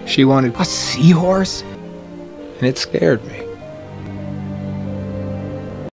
She wanted a seahorse, and it scared me.